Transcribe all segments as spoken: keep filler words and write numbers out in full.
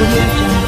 audio jungle.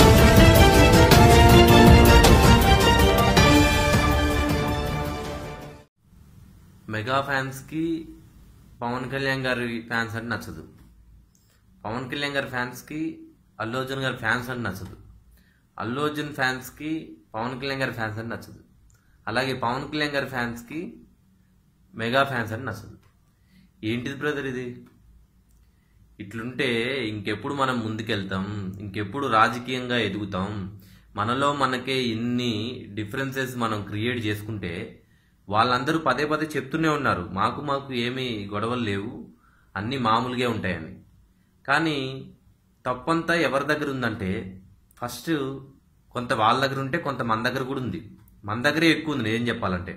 Mega fans కి పవన్ కళ్యాణ్ గారి fans అంటే నచ్చదు. పవన్ కళ్యాణ్ గారి ఫ్యాన్స్ కి అల్లు అర్జున్ గారి ఫ్యాన్స్ అంటే నచ్చదు. అల్లు అర్జున్ ఫ్యాన్స్ కి పవన్ కళ్యాణ్ గారి ఫ్యాన్స్ అంటే నచ్చదు. అలాగే పవన్ కళ్యాణ్ గారి ఫ్యాన్స్ కి మెగా ఫ్యాన్స్ అంటే నచ్చదు. ఏంటిది బ్రదర్ ఇది? ఇట్లుంటే ఇంకెప్పుడు మనం ముందుకెళ్తాం? ఇంకెప్పుడు రాజకీయంగా ఎదుగుతాం? మనలో మనకే ఇన్ని డిఫరెన్సెస్ మనం క్రియేట్ చేసుకుంటే వాళ్ళందరూ పదే పదే చెప్తూనే ఉన్నారు, మాకు మాకు ఏమీ గొడవలు లేవు, అన్నీ మామూలుగా ఉంటాయని. కానీ తప్పంతా ఎవరి దగ్గర ఉందంటే, ఫస్ట్ కొంత వాళ్ళ దగ్గర ఉంటే కొంత మన దగ్గర కూడా ఉంది. మన దగ్గరే ఎక్కువ ఉంది నేను చెప్పాలంటే.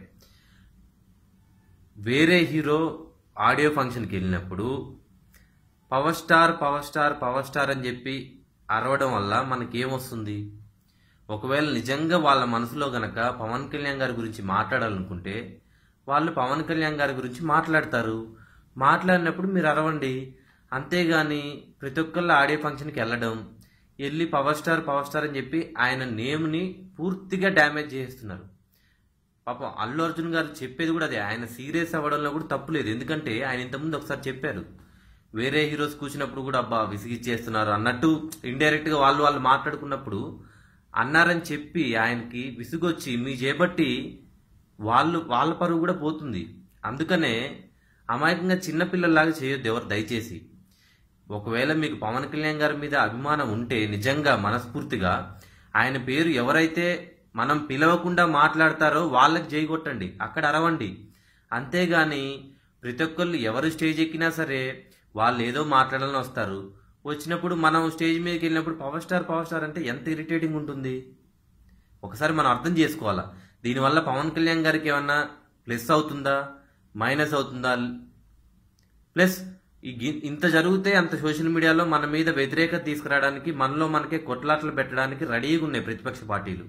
వేరే హీరో ఆడియో ఫంక్షన్కి వెళ్ళినప్పుడు power star power star power star అని చెప్పి అరవడం వల్ల మనకేమొస్తుంది? ఒకవేళ నిజంగా వాళ్ళ మనసులో గనక పవన్ కళ్యాణ్ గారి గురించి మాట్లాడాలనుకుంటే వాళ్ళు పవన్ కళ్యాణ్ గారి గురించి మాట్లాడతారు. మాట్లాడినప్పుడు మీరు అరవండి. అంతేగాని ప్రతి ఒక్కళ్ళ ఆడియో ఫంక్షన్కి వెళ్ళడం, వెళ్ళి పవర్ స్టార్ పవర్ స్టార్ అని చెప్పి ఆయన నేమ్ని పూర్తిగా డ్యామేజ్ చేస్తున్నారు. పాపం అల్లు అర్జున్ గారు చెప్పేది కూడా అదే. ఆయన సీరియస్ అవ్వడంలో కూడా తప్పు లేదు. ఎందుకంటే ఆయన ఇంతకుముందు ఒకసారి చెప్పారు, వేరే హీరోస్ కూర్చున్నప్పుడు కూడా అబ్బా విసిగిచ్చేస్తున్నారు అన్నట్టు ఇండైరెక్ట్గా వాళ్ళు వాళ్ళు మాట్లాడుకున్నప్పుడు అన్నారని చెప్పి ఆయనకి విసుగొచ్చి మీ చేపట్టి వాళ్ళు వాళ్ళ పరువు కూడా పోతుంది. అందుకనే అమాయకంగా చిన్నపిల్లల్లాగా చేయొద్దు ఎవరు దయచేసి. ఒకవేళ మీకు పవన్ కళ్యాణ్ గారి మీద అభిమానం ఉంటే నిజంగా మనస్ఫూర్తిగా ఆయన పేరు ఎవరైతే మనం పిలవకుండా మాట్లాడతారో వాళ్ళకి జై కొట్టండి, అక్కడ అరవండి. అంతేగాని ప్రతి ఒక్కళ్ళు ఎవరు స్టేజ్ ఎక్కినా సరే వాళ్ళు ఏదో మాట్లాడాలని వస్తారు. వచ్చినప్పుడు మనం స్టేజ్ మీదకి వెళ్ళినప్పుడు పవర్ స్టార్ పవర్ స్టార్ అంటే ఎంత ఇరిటేటింగ్ ఉంటుంది. ఒకసారి మనం అర్థం చేసుకోవాలా, దీనివల్ల పవన్ కళ్యాణ్ గారికి ఏమన్నా ప్లస్ అవుతుందా మైనస్ అవుతుందా? ప్లస్ ఇంత జరిగితే అంత సోషల్ మీడియాలో మన మీద వ్యతిరేకత తీసుకురావడానికి, మనలో మనకే కొట్లాటలు పెట్టడానికి రెడీగా ఉన్నాయి ప్రతిపక్ష పార్టీలు.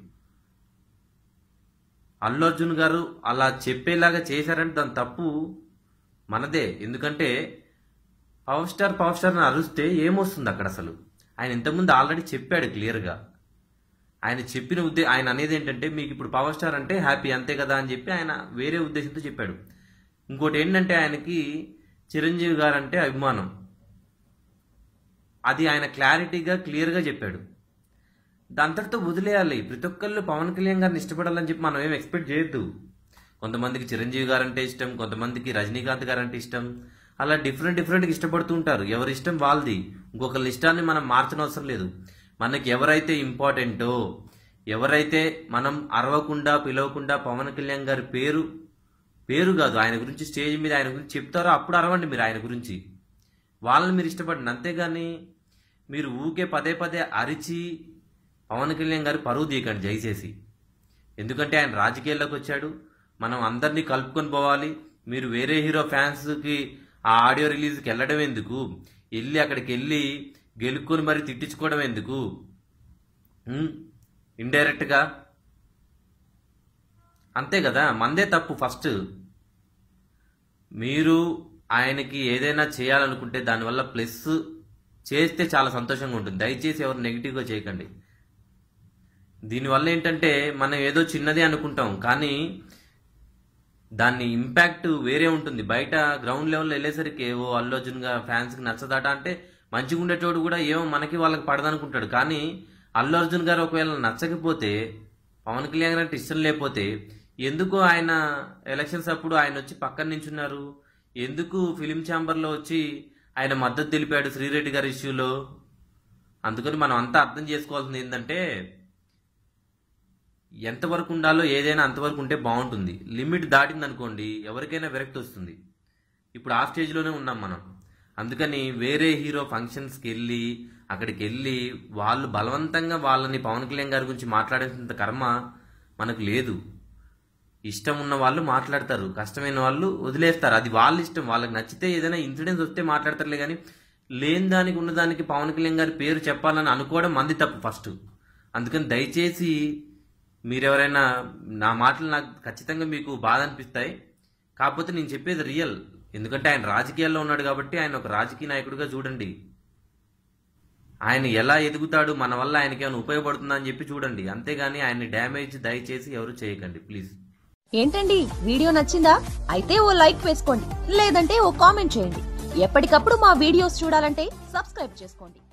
అల్లు అర్జున్ గారు అలా చెప్పేలాగా చేశారంటే దాని తప్పు మనదే. ఎందుకంటే పవర్ స్టార్ పవర్ స్టార్ అని అరుస్తే ఏమొస్తుంది అక్కడ? అసలు ఆయన ఇంతకుముందు ఆల్రెడీ చెప్పాడు క్లియర్గా. ఆయన చెప్పిన ఉద్దే ఆయన అనేది ఏంటంటే, మీకు ఇప్పుడు పవర్ స్టార్ అంటే హ్యాపీ అంతే కదా అని చెప్పి ఆయన వేరే ఉద్దేశంతో చెప్పాడు. ఇంకోటి ఏంటంటే ఆయనకి చిరంజీవి గారు అంటే అభిమానం, అది ఆయన క్లారిటీగా క్లియర్గా చెప్పాడు. దాంతటితో వదిలేయాలి. ప్రతి ఒక్కళ్ళు పవన్ కళ్యాణ్ గారిని ఇష్టపడాలని చెప్పి మనం ఏం ఎక్స్పెక్ట్ చేయొద్దు. కొంతమందికి చిరంజీవి గారు అంటే ఇష్టం, కొంతమందికి రజనీకాంత్ గారు అంటే ఇష్టం, అలా డిఫరెంట్ డిఫరెంట్గా ఇష్టపడుతూ ఉంటారు. ఎవరి ఇష్టం వాళ్ళది. ఇంకొకరి ఇష్టాన్ని మనం మార్చడం అవసరం లేదు. మనకి ఎవరైతే ఇంపార్టెంటో, ఎవరైతే మనం అరవకుండా పిలవకుండా పవన్ కళ్యాణ్ గారి పేరు పేరు కాదు ఆయన గురించి స్టేజ్ మీద ఆయన గురించి చెప్తారో అప్పుడు అరవండి మీరు ఆయన గురించి. వాళ్ళని మీరు ఇష్టపడండి. అంతేగాని మీరు ఊకే పదే పదే అరిచి పవన్ కళ్యాణ్ గారు పరువు తీయకండి దయచేసి. ఎందుకంటే ఆయన రాజకీయాల్లోకి వచ్చాడు, మనం అందరినీ కలుపుకొని పోవాలి. మీరు వేరే హీరో ఫ్యాన్స్కి ఆ ఆడియో రిలీజ్కి వెళ్ళడం ఎందుకు? వెళ్ళి అక్కడికి వెళ్ళి గెలుక్కొని మరి తిట్టించుకోవడం ఎందుకు? ఇండైరెక్ట్గా అంతే కదా, మందే తప్పు. ఫస్ట్ మీరు ఆయనకి ఏదైనా చేయాలనుకుంటే దానివల్ల ప్లస్ చేస్తే చాలా సంతోషంగా ఉంటుంది. దయచేసి ఎవరు నెగిటివ్గా చేయకండి. దీనివల్ల ఏంటంటే మనం ఏదో చిన్నది అనుకుంటాం, కానీ దాని ఇంపాక్ట్ వేరే ఉంటుంది. బయట గ్రౌండ్ లెవెల్లో వెళ్ళేసరికి ఏవో అల్లు అర్జున్ గా ఫ్యాన్స్కి నచ్చదాట అంటే మంచిగా ఉండేటోడు కూడా ఏమో మనకి వాళ్ళకి పడదనుకుంటాడు. కానీ అల్లు అర్జున్ గారు ఒకవేళ నచ్చకపోతే, పవన్ కళ్యాణ్ గారు అంటే ఇష్టం లేకపోతే ఎందుకు ఆయన ఎలక్షన్స్ అప్పుడు ఆయన వచ్చి పక్కన నించున్నారు? ఎందుకు ఫిలిం ఛాంబర్లో వచ్చి ఆయన మద్దతు తెలిపాడు శ్రీరెడ్డి గారి ఇష్యూలో? అందుకని మనం అంతా అర్థం చేసుకోవాల్సింది ఏంటంటే, ఎంతవరకు ఉండాలో ఏదైనా అంతవరకు ఉంటే బాగుంటుంది. లిమిట్ దాటింది అనుకోండి ఎవరికైనా విరక్తి వస్తుంది. ఇప్పుడు ఆ స్టేజ్లోనే ఉన్నాం మనం. అందుకని వేరే హీరో ఫంక్షన్స్కి వెళ్ళి అక్కడికి వెళ్ళి వాళ్ళు బలవంతంగా వాళ్ళని పవన్ కళ్యాణ్ గారి గురించి మాట్లాడేంత కర్మ మనకు లేదు. ఇష్టం ఉన్న వాళ్ళు మాట్లాడతారు, కష్టమైన వాళ్ళు వదిలేస్తారు. అది వాళ్ళ ఇష్టం. వాళ్ళకి నచ్చితే ఏదైనా ఇన్సిడెంట్స్ వస్తే మాట్లాడతారులే. కానీ లేని దానికి ఉన్నదానికి పవన్ కళ్యాణ్ గారి పేరు చెప్పాలని అనుకోవడం మంది తప్పు ఫస్ట్. అందుకని దయచేసి మీరెవరైనా నా మాటలు నాకు ఖచ్చితంగా మీకు బాధ అనిపిస్తాయి, కాకపోతే నేను చెప్పేది రియల్. ఎందుకంటే ఆయన రాజకీయాల్లో ఉన్నాడు కాబట్టి ఆయన ఒక రాజకీయ నాయకుడిగా చూడండి. ఆయన ఎలా ఎదుగుతాడు, మన వల్ల ఆయనకి ఏమైనా ఉపయోగపడుతుందా అని చెప్పి చూడండి. అంతేగాని ఆయన్ని డ్యామేజ్ దయచేసి ఎవరు చేయకండి ప్లీజ్. ఏంటండి వీడియో నచ్చిందా? అయితే ఓ లైక్ వేసుకోండి, లేదంటే ఓ కామెంట్ చేయండి. ఎప్పటికప్పుడు మా వీడియోస్ చూడాలంటే సబ్స్క్రైబ్ చేసుకోండి.